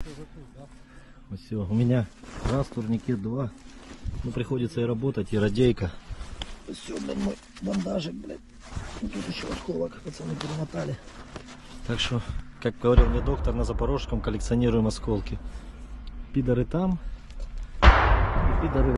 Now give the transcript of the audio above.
Все, у меня раз, турникет, два. Ну, приходится и работать, и радейка. Все, блин, мой бандажик, блядь. Ну, тут еще осколок, пацаны перемотали. Так что, как говорил мне доктор, на Запорожском коллекционируем осколки. Пидоры там, и пидоры